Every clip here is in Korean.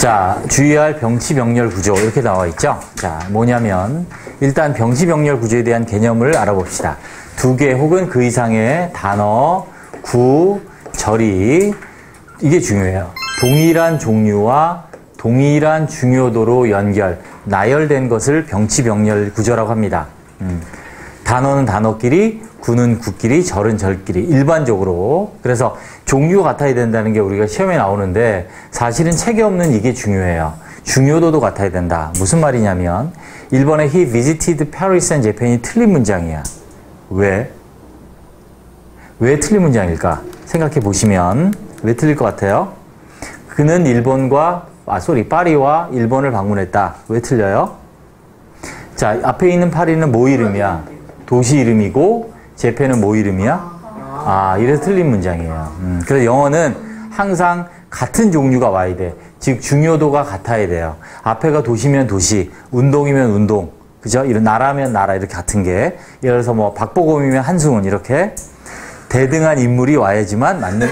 자, 주의할 병치병렬 구조 이렇게 나와 있죠. 자, 뭐냐면 일단 병치병렬 구조에 대한 개념을 알아봅시다. 두 개 혹은 그 이상의 단어, 구, 절이 이게 중요해요. 동일한 종류와 동일한 중요도로 나열된 것을 병치병렬 구조라고 합니다. 단어는 단어끼리, 구는 구끼리, 절은 절끼리 일반적으로. 그래서 종류가 같아야 된다는 게 우리가 시험에 나오는데 사실은 책에 없는 이게 중요해요. 중요도도 같아야 된다. 무슨 말이냐면 1번에 He visited Paris and Japan이 틀린 문장이야. 왜? 왜 틀린 문장일까? 생각해 보시면 왜 틀릴 것 같아요? 그는 파리와 일본을 방문했다. 왜 틀려요? 자, 앞에 있는 파리는 뭐 이름이야? 도시 이름이고 재팬은 뭐 이름이야? 이래서 틀린 문장이에요. 그래서 영어는 항상 같은 종류가 와야 돼. 즉 중요도가 같아야 돼요. 앞에가 도시면 도시, 운동이면 운동, 그죠? 이런 나라면 나라 이렇게 같은 게. 예를 들어서 뭐 박보검이면 한승훈 이렇게 대등한 인물이 와야지만 맞는.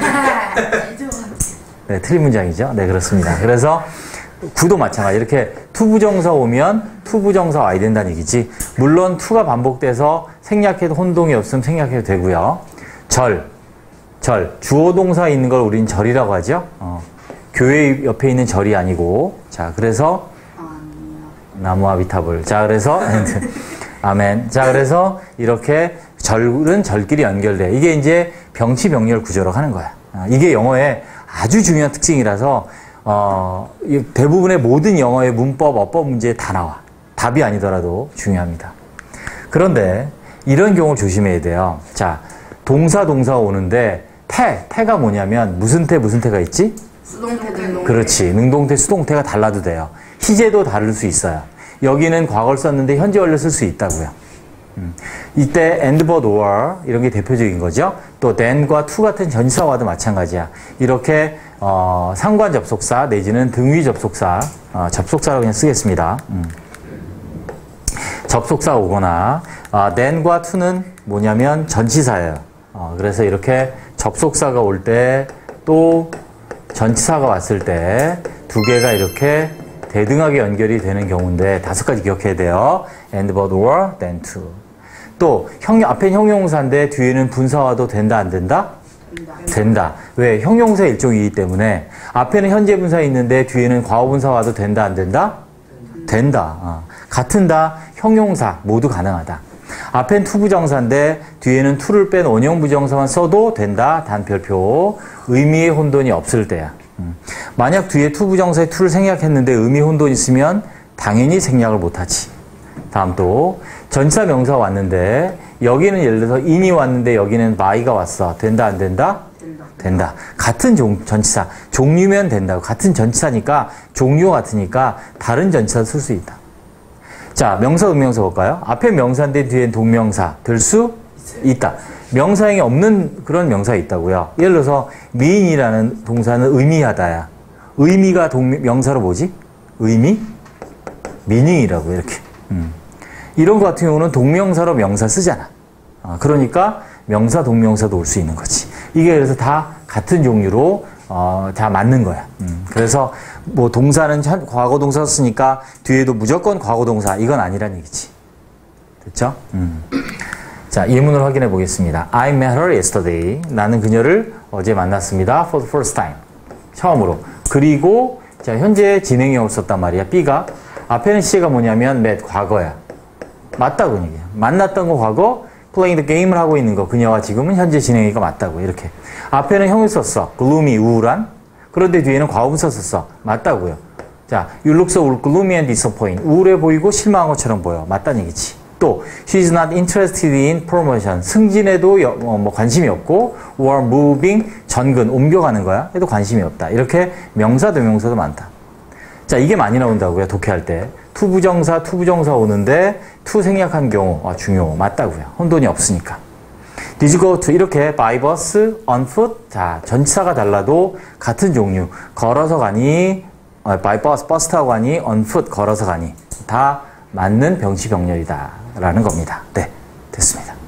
네, 틀린 문장이죠. 네, 그렇습니다. 그래서 구도 마찬가지. 이렇게 투부정사 오면 투부정사 와야 된다는 얘기지. 물론 투가 반복돼서 생략해도 혼동이 없으면 생략해도 되고요. 절. 주어 동사 있는 걸 우리는 절이라고 하죠. 교회 옆에 있는 절이 아니고. 자, 그래서 나무와 비탑을. 자, 그래서 아멘. 자, 그래서 이렇게 절은 절끼리 연결돼. 이게 이제 병치병렬 구조라고 하는 거야. 이게 영어의 아주 중요한 특징이라서 대부분의 모든 영어의 문법, 어법 문제에 다 나와. 답이 아니더라도 중요합니다. 그런데 이런 경우를 조심해야 돼요. 자, 동사 오는데 태가 뭐냐면 무슨 태가 있지? 수동태, 능동태. 그렇지. 능동태, 수동태가 달라도 돼요. 희재도 다를 수 있어요. 여기는 과거를 썼는데 현재 완료 쓸 수 있다고요. 이때 and, but, or 이런 게 대표적인 거죠. 또 then과 to 같은 전치사와도 마찬가지야. 이렇게 상관 접속사 내지는 등위 접속사, 접속사라고 그냥 쓰겠습니다. 접속사 오거나 then과 to는 뭐냐면 전치사예요. 그래서 이렇게 접속사가 올 때 또 전치사가 왔을 때 두 개가 이렇게 대등하게 연결이 되는 경우인데 5가지 기억해야 돼요. and, but, or, then, to. 또 앞엔 형용사인데 뒤에는 분사와도 된다 안 된다? 된다. 왜? 형용사 일종이기 때문에 앞에는 현재 분사 있는데 뒤에는 과거분사와도 된다 안 된다? 된다. 같은 다 형용사 모두 가능하다. 앞엔 투부정사인데 뒤에는 투를 뺀 원형부정사만 써도 된다. 단 별표. 의미의 혼돈이 없을 때야. 만약 뒤에 투부정사에 투를 생략했는데 의미 혼돈이 있으면 당연히 생략을 못하지. 다음 또 전치사 명사가 왔는데 여기는 예를 들어서 in이 왔는데 여기는 by가 왔어. 된다 안 된다? 된다. 같은 전치사. 종류면 된다고. 같은 전치사니까 종류가 같으니까 다른 전치사 쓸 수 있다. 자, 명사, 동명사 볼까요? 앞에 명사인데 뒤엔 동명사 될 수 있다. 명사형이 없는 그런 명사가 있다고요. 예를 들어서 미인이라는 동사는 의미하다야. 의미가 명사로 뭐지? 의미? 미닝이라고 이렇게. 이런 거 같은 경우는 동명사로 명사 쓰잖아. 그러니까 명사, 동명사도 올 수 있는 거지. 이게 그래서 다 같은 종류로 다 맞는 거야. 그래서 뭐 동사는 과거 동사 썼으니까 뒤에도 무조건 과거 동사 이건 아니란 얘기지. 됐죠? 자, 예문을 확인해 보겠습니다. I met her yesterday. 나는 그녀를 어제 만났습니다. For the first time. 처음으로. 그리고 자, 현재 진행형을 썼단 말이야. B가. 앞에는 C가 뭐냐면 met 과거야. 맞다고 얘기해. 만났던 거 과거, playing the game을 하고 있는 거 그녀와 지금은 현재 진행형이가 맞다고 이렇게. 앞에는 형을 썼어. gloomy 우울한. 그런데 뒤에는 과거분사 썼어. 맞다고요. 자, you look so gloomy and disappointed. 우울해 보이고 실망한 것처럼 보여. 맞다는 얘기지. 또 she's not interested in promotion. 승진에도 뭐 관심이 없고 or moving 전근 옮겨가는 거야. 해도 관심이 없다. 이렇게 명사, 동명사도 많다. 자, 이게 많이 나온다고요. 독해할 때. 투부정사 오는데 투 생략한 경우 중요. 맞다고요. 혼돈이 없으니까. Did you go to 이렇게 by bus, on foot. 자, 전치사가 달라도 같은 종류. 걸어서 가니, by bus, 버스 타고 가니, on foot 걸어서 가니 다 맞는 병치병렬이다 라는 겁니다. 네, 됐습니다.